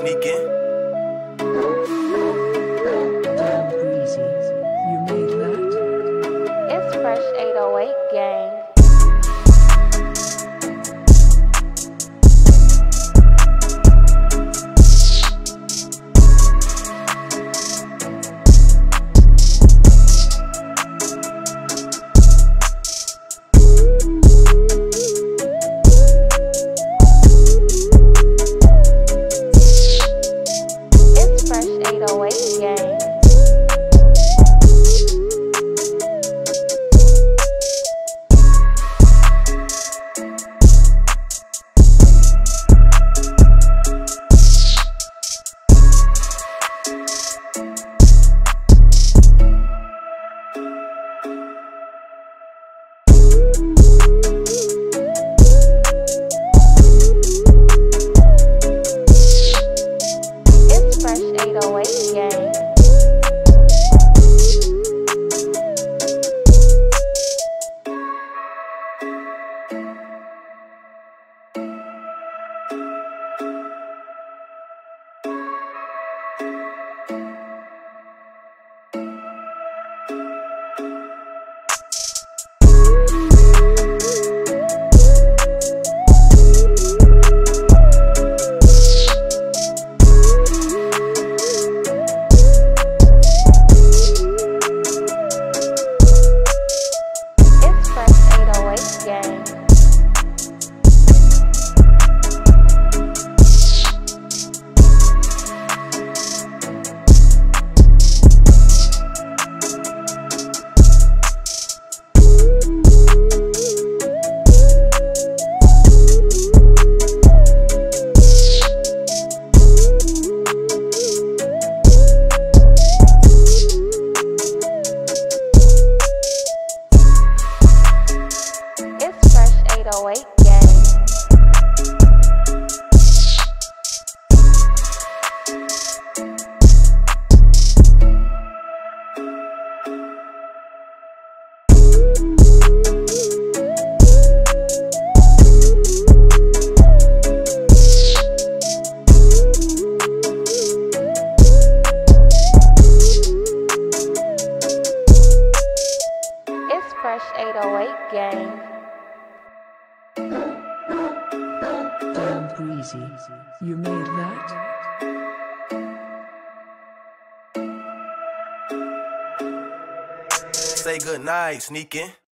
sneaking. Damn breezy. You made that? It's Fresh 808 gang. It's Fresh 808 gang. It's Fresh 808 gang. It's Fresh 808 gang. It's Fresh 808 gang. It's Fresh 808 gang. Damn breezy. You made that? Say good night, sneaking.